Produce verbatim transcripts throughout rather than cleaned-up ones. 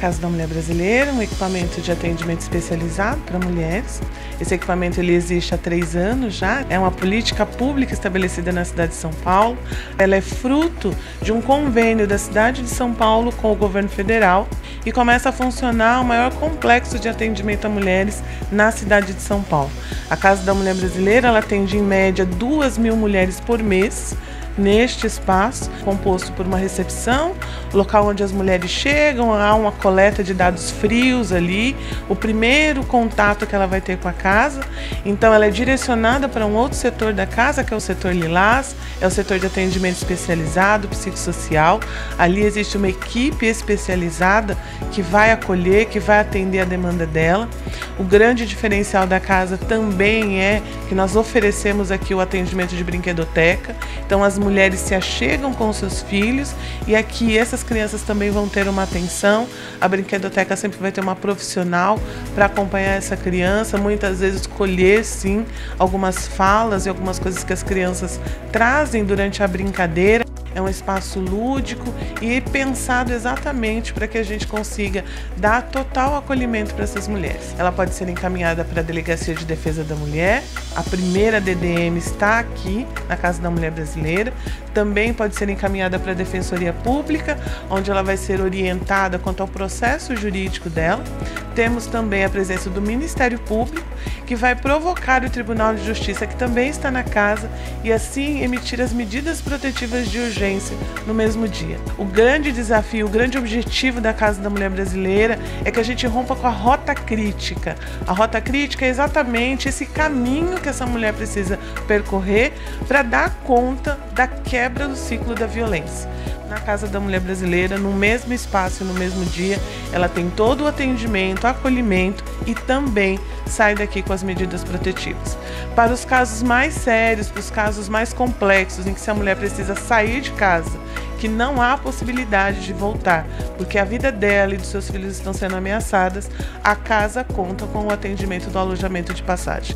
Casa da Mulher Brasileira, um equipamento de atendimento especializado para mulheres. Esse equipamento ele existe há três anos já, é uma política pública estabelecida na cidade de São Paulo. Ela é fruto de um convênio da cidade de São Paulo com o governo federal e começa a funcionar o maior complexo de atendimento a mulheres na cidade de São Paulo. A Casa da Mulher Brasileira ela atende em média duas mil mulheres por mês, neste espaço, composto por uma recepção, local onde as mulheres chegam, há uma coleta de dados frios ali, o primeiro contato que ela vai ter com a casa. Então ela é direcionada para um outro setor da casa, que é o setor Lilás, é o setor de atendimento especializado, psicossocial. Ali existe uma equipe especializada que vai acolher, que vai atender a demanda dela. O grande diferencial da casa também é que nós oferecemos aqui o atendimento de brinquedoteca, então as mulheres se achegam com seus filhos e aqui essas crianças também vão ter uma atenção. A brinquedoteca sempre vai ter uma profissional para acompanhar essa criança, muitas vezes colher sim algumas falas e algumas coisas que as crianças trazem durante a brincadeira. É um espaço lúdico e pensado exatamente para que a gente consiga dar total acolhimento para essas mulheres. Ela pode ser encaminhada para a Delegacia de Defesa da Mulher, a primeira D D M está aqui na Casa da Mulher Brasileira, também pode ser encaminhada para a Defensoria Pública, onde ela vai ser orientada quanto ao processo jurídico dela. Temos também a presença do Ministério Público, que vai provocar o Tribunal de Justiça, que também está na casa, e assim emitir as medidas protetivas de urgência no mesmo dia. O grande desafio, o grande objetivo da Casa da Mulher Brasileira é que a gente rompa com a rota crítica. A rota crítica é exatamente esse caminho que essa mulher precisa percorrer para dar conta da quebra do ciclo da violência. Na Casa da Mulher Brasileira, no mesmo espaço e no mesmo dia, ela tem todo o atendimento, acolhimento e também sai daqui com as medidas protetivas. Para os casos mais sérios, para os casos mais complexos, em que se a mulher precisa sair de casa, que não há possibilidade de voltar, porque a vida dela e dos seus filhos estão sendo ameaçadas, a casa conta com o atendimento do alojamento de passagem.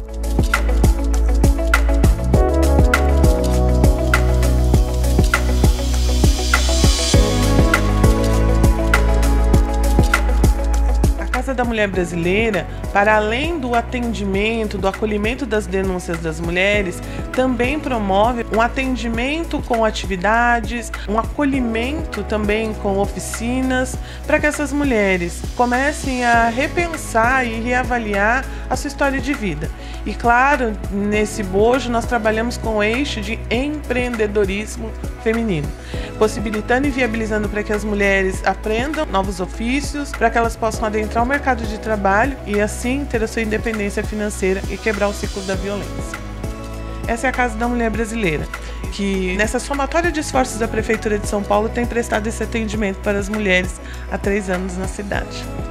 A Casa da Mulher Brasileira, para além do atendimento, do acolhimento das denúncias das mulheres, também promove um atendimento com atividades, um acolhimento também com oficinas, para que essas mulheres comecem a repensar e reavaliar a sua história de vida. E claro, nesse bojo nós trabalhamos com o eixo de empreendedorismo feminino, possibilitando e viabilizando para que as mulheres aprendam novos ofícios, para que elas possam adentrar o mercado de trabalho e assim ter a sua independência financeira e quebrar o ciclo da violência. Essa é a Casa da Mulher Brasileira, que nessa somatória de esforços da Prefeitura de São Paulo tem prestado esse atendimento para as mulheres há três anos na cidade.